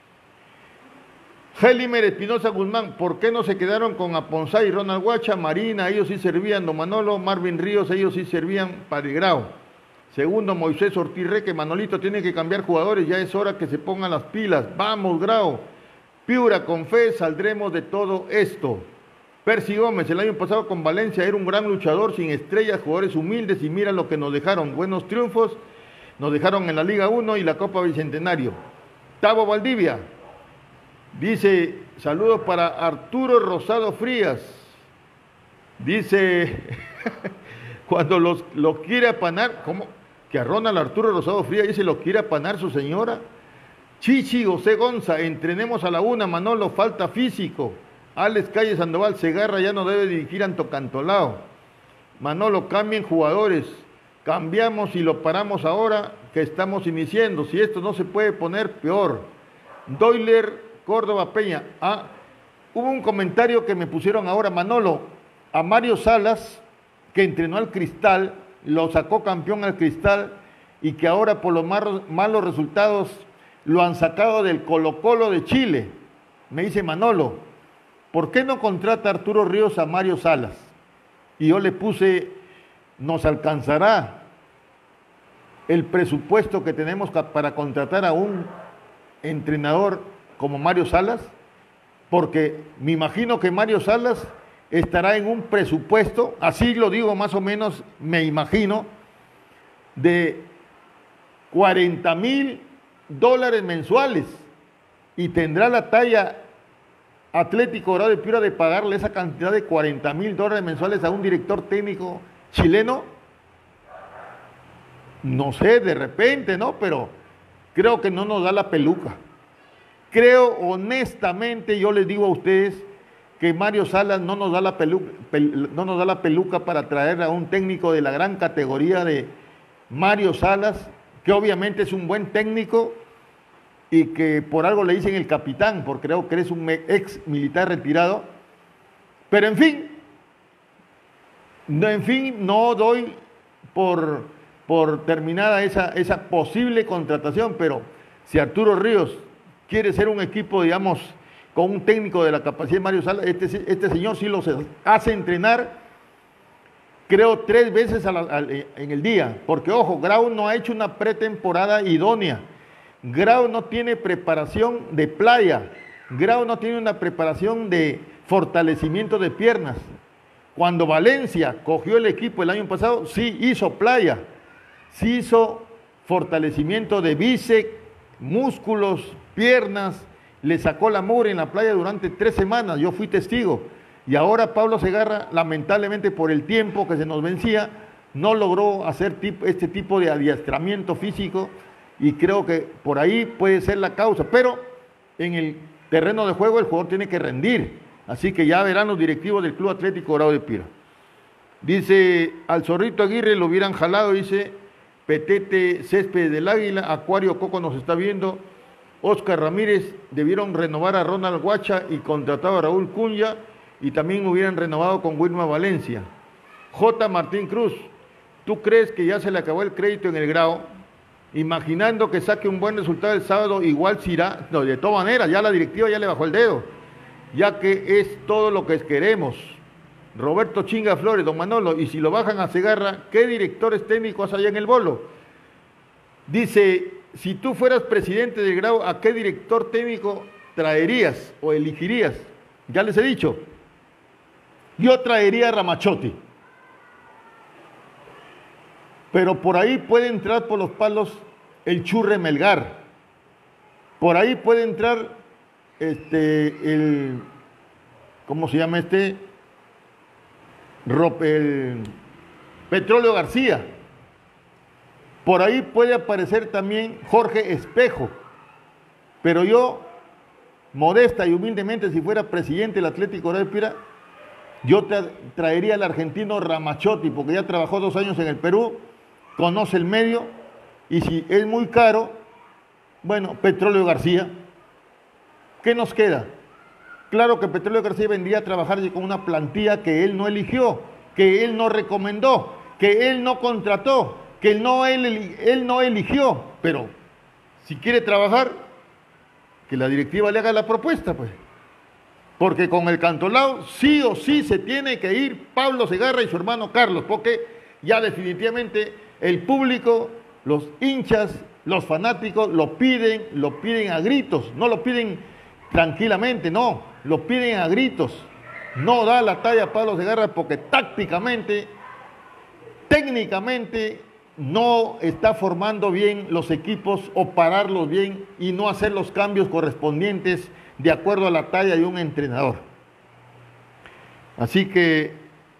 Helimer Espinosa Guzmán, ¿por qué no se quedaron con Aponzá y Ronald Guacha? Marina, ellos sí servían, Don Manolo, Marvin Ríos, ellos sí servían para el Grau. Segundo, Moisés Ortiz Reque, Manolito tiene que cambiar jugadores, ya es hora que se pongan las pilas. Vamos, Grau. Piura, con fe, saldremos de todo esto. Percy Gómez, el año pasado con Valencia era un gran luchador, sin estrellas, jugadores humildes, y mira lo que nos dejaron. Buenos triunfos, nos dejaron en la Liga 1 y la Copa Bicentenario. Tavo Valdivia, dice, saludos para Arturo Rosado Frías. Dice, cuando los quiere apanar, ¿cómo? Que a Ronald Arturo Rosado Frías dice, ¿lo quiere apanar su señora? Chichi José Gonza, entrenemos a la una, Manolo, falta físico. Alex Calle Sandoval, Segarra ya no debe dirigir Antocantolao. Manolo, cambien jugadores, cambiamos y lo paramos ahora que estamos iniciando. Si esto no se puede poner, peor. Doyler Córdoba Peña, hubo un comentario que me pusieron ahora, Manolo, a Mario Salas, que entrenó al Cristal, lo sacó campeón al Cristal, y que ahora por los malos resultados lo han sacado del Colo-Colo de Chile. Me dice Manolo, ¿por qué no contrata Arturo Ríos a Mario Salas? Y yo le puse, ¿nos alcanzará el presupuesto que tenemos para contratar a un entrenador como Mario Salas? Porque me imagino que Mario Salas estará en un presupuesto, así lo digo más o menos, me imagino, de $40,000 mensuales, y tendrá la talla Atlético Grau de Piura de pagarle esa cantidad de $40,000 mensuales a un director técnico chileno. No sé, de repente, ¿no? Pero creo que no nos da la peluca. Creo honestamente, yo les digo a ustedes, que Mario Salas no nos da la peluca para traer a un técnico de la gran categoría de Mario Salas, que obviamente es un buen técnico y que por algo le dicen el capitán, porque creo que es un ex militar retirado. Pero en fin, no doy por terminada esa posible contratación, pero si Arturo Ríos quiere ser un equipo, digamos, con un técnico de la capacidad de Mario Salas, este señor sí los hace entrenar, creo 3 veces en el día, porque ojo, Grau no ha hecho una pretemporada idónea. Grau no tiene preparación de playa, Grau no tiene una preparación de fortalecimiento de piernas. Cuando Valencia cogió el equipo el año pasado, sí hizo playa, sí hizo fortalecimiento de bíceps, músculos, piernas, le sacó la mugre en la playa durante 3 semanas, yo fui testigo. Y ahora Pablo Segarra, lamentablemente por el tiempo que se nos vencía, no logró hacer este tipo de adiestramiento físico, y creo que por ahí puede ser la causa. Pero en el terreno de juego el jugador tiene que rendir, así que ya verán los directivos del Club Atlético Grau de Piura. Dice, al Zorrito Aguirre lo hubieran jalado, dice Petete Césped del Águila, Acuario Coco nos está viendo. Oscar Ramírez, debieron renovar a Ronald Guacha y contratar a Raúl Cunha, y también hubieran renovado con Wilma Valencia. J. Martín Cruz, ¿tú crees que ya se le acabó el crédito en el Grau? imaginando que saque un buen resultado el sábado, igual se irá. No, de todas maneras, ya la directiva ya le bajó el dedo, ya que es todo lo que queremos. Roberto Chinga Flores, don Manolo, y si lo bajan a Segarra, ¿qué directores técnicos hay en el bolo? Dice, si tú fueras presidente del Grau, ¿a qué director técnico traerías o elegirías? Ya les he dicho, yo traería a Ramachotti, pero por ahí puede entrar por los palos el Churre Melgar, por ahí puede entrar ¿cómo se llama el Petróleo García, por ahí puede aparecer también Jorge Espejo, pero yo, modesta y humildemente, si fuera presidente del Atlético de Pira, yo traería al argentino Ramachotti, porque ya trabajó 2 años en el Perú, conoce el medio, y si es muy caro, bueno, Petróleo García. ¿Qué nos queda? Claro que Petróleo García vendría a trabajar con una plantilla que él no eligió, que él no recomendó, que él no contrató, que él no eligió, pero si quiere trabajar, que la directiva le haga la propuesta, pues. Porque con el Cantolao sí o sí se tiene que ir Pablo Segarra y su hermano Carlos, porque ya definitivamente el público, los hinchas, los fanáticos lo piden a gritos, no lo piden tranquilamente, no, lo piden a gritos. No da la talla Pablo Segarra porque tácticamente, técnicamente, no está formando bien los equipos o pararlos bien y no hacer los cambios correspondientes de acuerdo a la talla de un entrenador. Así que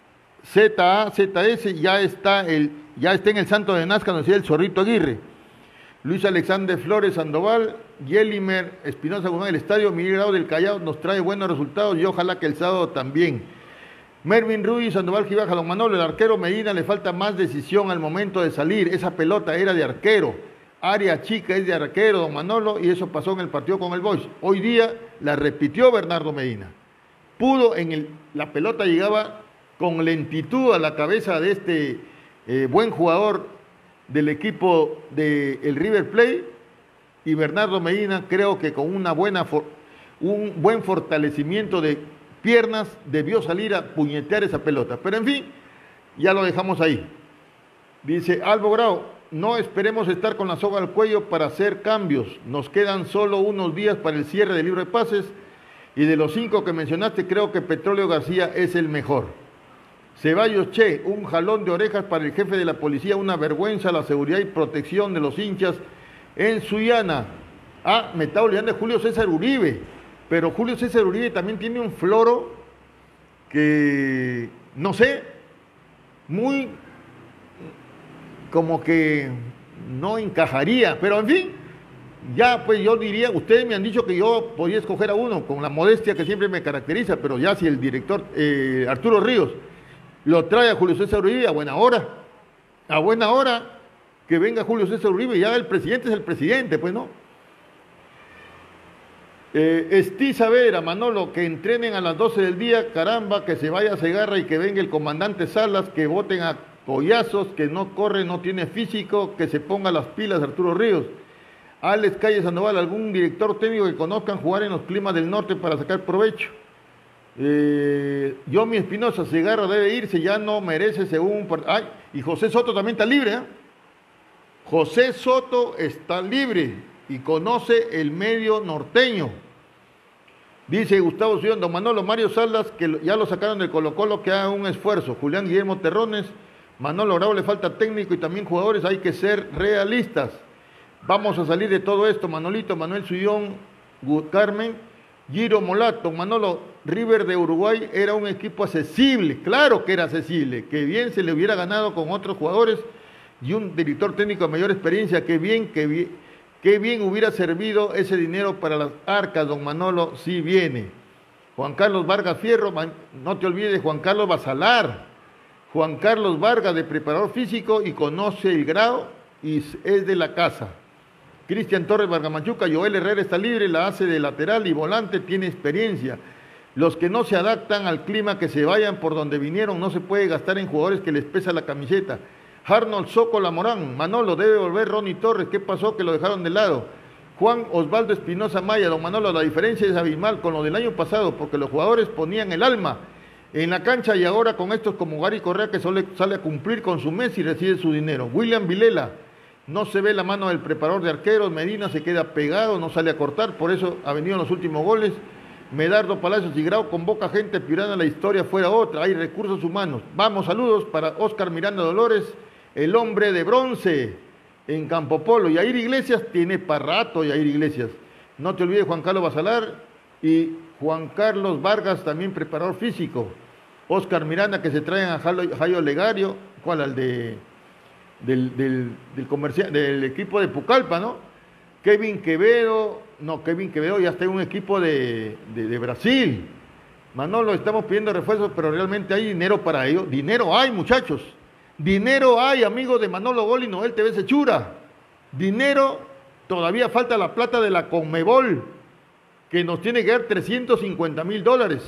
ZS ya está en el Santo de Nazca, nos decía el Zorrito Aguirre. Luis Alexander Flores Sandoval, Yelimer Espinosa Guzmán, el estadio Miguel Grau del Callao nos trae buenos resultados y ojalá que el sábado también. Mervin Ruiz Sandoval Gibaja, don Manolo, el arquero Medina le falta más decisión al momento de salir, esa pelota era de arquero, área chica es de arquero, don Manolo, y eso pasó en el partido con el Boys. Hoy día la repitió Bernardo Medina, la pelota llegaba con lentitud a la cabeza de este buen jugador del equipo del River Plate, y Bernardo Medina creo que con un buen fortalecimiento de piernas debió salir a puñetear esa pelota, pero en fin, ya lo dejamos ahí. Dice Albo Grau, no esperemos estar con la soga al cuello para hacer cambios, nos quedan solo unos días para el cierre del libro de pases, y de los 5 que mencionaste creo que Petróleo García es el mejor. Ceballos Che, un jalón de orejas para el jefe de la policía, una vergüenza la seguridad y protección de los hinchas en Sullana. Me está olvidando de Julio César Uribe, pero Julio César Uribe también tiene un floro que, no sé, muy como que no encajaría, pero en fin, ya pues yo diría, ustedes me han dicho que yo podía escoger a uno, con la modestia que siempre me caracteriza, pero ya si el director Arturo Ríos lo trae a Julio César Uribe, a buena hora que venga Julio César Uribe, ya el presidente es el presidente, pues no. Estiza Vera, Manolo, que entrenen a las 12 del día, caramba, que se vaya a Segarra y que venga el comandante Salas, que voten a collazos, que no corre, no tiene físico, que se ponga las pilas Arturo Ríos. Alex Calle Sandoval, algún director técnico que conozcan jugar en los climas del norte para sacar provecho. Yomi Espinosa, Segarra debe irse, ya no merece según... y José Soto también está libre, ¿eh? José Soto está libre y conoce el medio norteño. Dice Gustavo Sion, don Manolo, Mario Salas, que ya lo sacaron del Colo-Colo, que haga un esfuerzo. Julián Guillermo Terrones, Manolo Bravo, le falta técnico y también jugadores, hay que ser realistas. Vamos a salir de todo esto, Manolito, Manuel Suyón, Carmen, Giro Molato, Manolo, River de Uruguay era un equipo accesible, claro que era accesible, que bien se le hubiera ganado con otros jugadores y un director técnico de mayor experiencia, qué bien hubiera servido ese dinero para las arcas, don Manolo, si viene. Juan Carlos Vargas Fierro, no te olvides, Juan Carlos Basalar, Juan Carlos Vargas de preparador físico y conoce el grado y es de la casa. Cristian Torres Vargamachuca, Joel Herrera está libre, la hace de lateral y volante, tiene experiencia. Los que no se adaptan al clima, que se vayan por donde vinieron, no se puede gastar en jugadores que les pesa la camiseta. Arnold Zócola Morán, Manolo, debe volver Ronnie Torres, ¿qué pasó que lo dejaron de lado? Juan Osvaldo Espinosa Maya, don Manolo, la diferencia es abismal con lo del año pasado, porque los jugadores ponían el alma en la cancha y ahora con estos como Gary Correa que sale a cumplir con su mes y recibe su dinero. William Vilela, no se ve la mano del preparador de arqueros, Medina se queda pegado, no sale a cortar, por eso ha venido en los últimos goles. Medardo Palacios y Grau convoca gente piurana, la historia fuera otra, hay recursos humanos. Vamos, saludos para Oscar Miranda Dolores, el hombre de bronce en Campo Polo. Yair Iglesias tiene para rato, Yair Iglesias. No te olvides Juan Carlos Basalar y Juan Carlos Vargas, también preparador físico. Oscar Miranda, que se traen a Jairo Legario, ¿cuál? Al del equipo de Pucallpa, ¿no? Kevin Quevedo ya está en un equipo de Brasil. Manolo, estamos pidiendo refuerzos, pero realmente hay dinero para ello. Dinero hay, muchachos. Dinero hay, amigos de Manolo Gol y Noel TV Sechura. Dinero, todavía falta la plata de la Conmebol, que nos tiene que dar $350,000.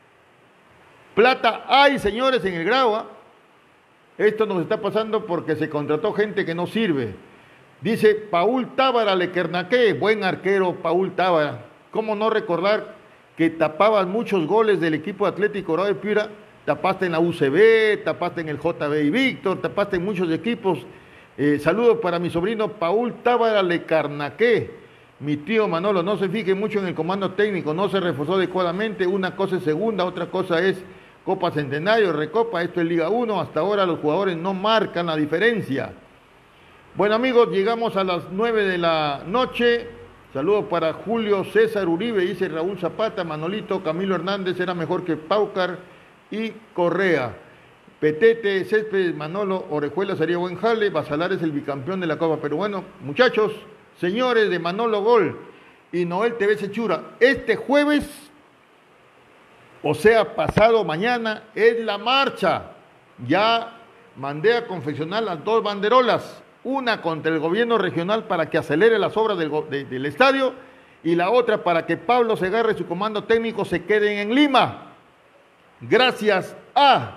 Plata hay, señores, en el Grau, ¿eh? Esto nos está pasando porque se contrató gente que no sirve. Dice Paul Tábara Lequernaque, buen arquero Paul Tábara. ¿Cómo no recordar que tapabas muchos goles del equipo Atlético Grau de Piura? Tapaste en la UCB, tapaste en el JB y Víctor, tapaste en muchos equipos. Saludos para mi sobrino Paul Tábara Lequernaque. Mi tío Manolo, no se fije mucho en el comando técnico, no se reforzó adecuadamente. Una cosa es segunda, otra cosa es Copa Centenario, Recopa, esto es Liga 1. Hasta ahora los jugadores no marcan la diferencia. Bueno, amigos, llegamos a las 9 de la noche. Saludos para Julio César Uribe, dice Raúl Zapata, Manolito, Camilo Hernández era mejor que Paucar y Correa. Petete, Céspedes, Manolo, Orejuela sería buen jale, Basalar es el bicampeón de la Copa. Pero bueno, muchachos, señores de Manolo Gol y Noel TV Sechura, este jueves, o sea, pasado mañana, es la marcha. Ya mandé a confeccionar las 2 banderolas, una contra el gobierno regional para que acelere las obras del estadio y la otra para que Pablo Segarra y su comando técnico se queden en Lima. Gracias a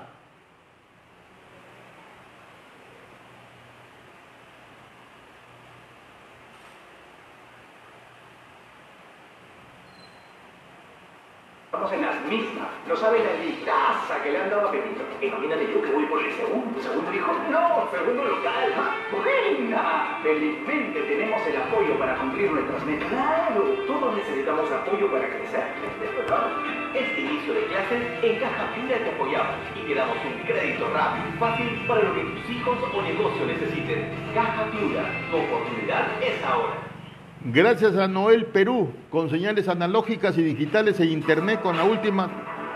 Estamos en las mismas. No sabe la litaza que le han dado a Pepito. Imagínate yo que voy por el segundo hijo. No, segundo local. ¡Buena! Felizmente tenemos el apoyo para cumplir nuestras metas. Claro, todos necesitamos apoyo para crecer. Este inicio de clases, en Caja Piura te apoyamos y te damos un crédito rápido y fácil para lo que tus hijos o negocio necesiten. Caja Piura, tu oportunidad es ahora. Gracias a Noel Perú, con señales analógicas y digitales e internet con la última.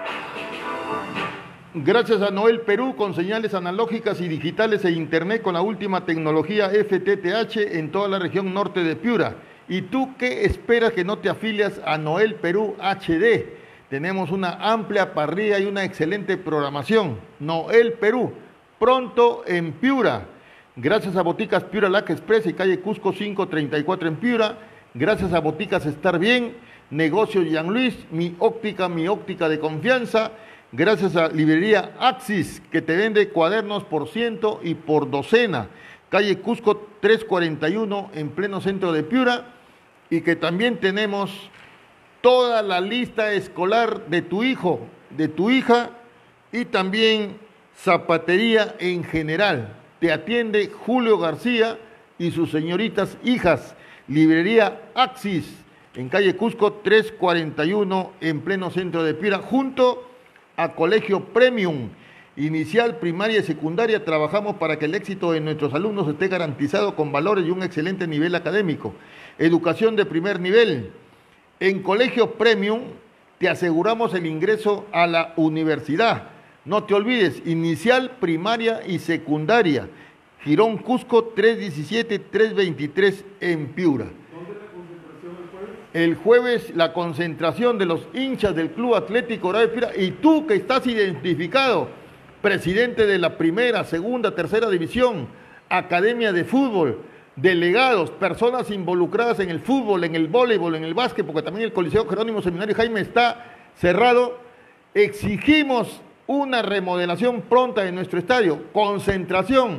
Gracias a Noel Perú, con señales analógicas y digitales e internet con la última tecnología FTTH en toda la región norte de Piura. ¿Y tú qué esperas que no te afilias a Noel Perú HD? Tenemos una amplia parrilla y una excelente programación. Noel Perú, pronto en Piura. Gracias a Boticas Piura Lac Express y calle Cusco 534 en Piura. Gracias a Boticas Estar Bien, Negocio Jean Luis, mi óptica de confianza. Gracias a Librería Axis, que te vende cuadernos por ciento y por docena. Calle Cusco 341 en pleno centro de Piura. Y que también tenemos toda la lista escolar de tu hijo, de tu hija y también zapatería en general. Te atiende Julio García y sus señoritas hijas. Librería Axis, en calle Cusco 341, en pleno centro de Piura, junto a Colegio Premium. Inicial, primaria y secundaria, trabajamos para que el éxito de nuestros alumnos esté garantizado con valores y un excelente nivel académico. Educación de primer nivel. En Colegio Premium te aseguramos el ingreso a la universidad. No te olvides, inicial, primaria y secundaria. Girón Cusco 317-323 en Piura. ¿Dónde es la concentración el jueves? El jueves la concentración de los hinchas del Club Atlético Grau de Piura. Y tú que estás identificado, presidente de la primera, segunda, tercera división, academia de fútbol, delegados, personas involucradas en el fútbol, en el voleibol, en el básquet, porque también el Coliseo Jerónimo Seminario Jaime está cerrado, exigimos una remodelación pronta de nuestro estadio, concentración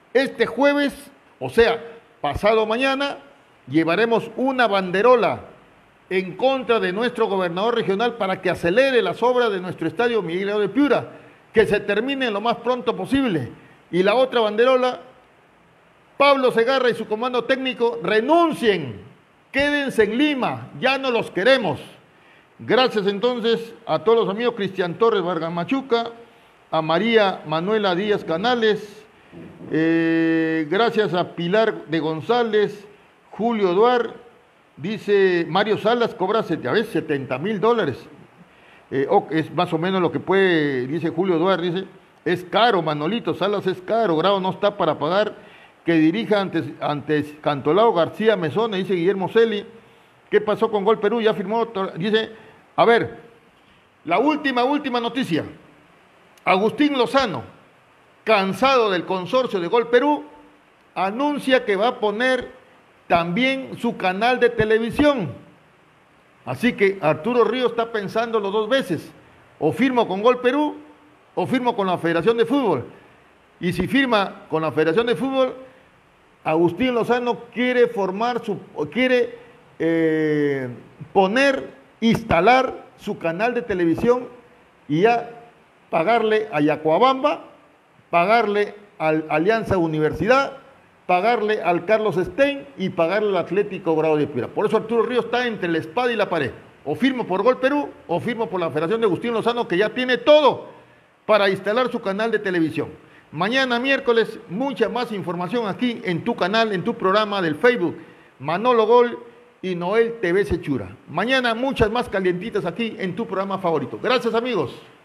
Este jueves, o sea, pasado mañana, llevaremos una banderola en contra de nuestro gobernador regional para que acelere las obras de nuestro estadio Miguel Hidalgo de Piura, que se termine lo más pronto posible. Y la otra banderola, Pablo Segarra y su comando técnico renuncien, quédense en Lima, ya no los queremos. Gracias entonces a todos los amigos Cristian Torres Vargas Machuca, a María Manuela Díaz Canales, gracias a Pilar de González, Julio Duar, dice Mario Salas, cobra $70,000. Es más o menos lo que puede, dice Julio Duar, dice, es caro, Manolito Salas es caro, Grau no está para pagar, que dirija antes Cantolao García Mesone, dice Guillermo Celi. ¿Qué pasó con Gol Perú? Ya firmó, dice, a ver, la última noticia. Agustín Lozano, cansado del consorcio de Gol Perú, anuncia que va a poner también su canal de televisión. Así que Arturo Ríos está pensándolo 2 veces. O firmo con Gol Perú o firmo con la Federación de Fútbol. Y si firma con la Federación de Fútbol, Agustín Lozano quiere instalar su canal de televisión y ya pagarle a Yacuabamba, pagarle al Alianza Universidad, pagarle al Carlos Stein y pagarle al Atlético Grau de Piura. Por eso Arturo Ríos está entre la espada y la pared. O firmo por Gol Perú o firmo por la Federación de Agustín Lozano, que ya tiene todo para instalar su canal de televisión. Mañana miércoles, mucha más información aquí en tu canal, en tu programa del Facebook, Manolo Gol y Noel TV Sechura. Mañana muchas más calientitas aquí en tu programa favorito. Gracias, amigos.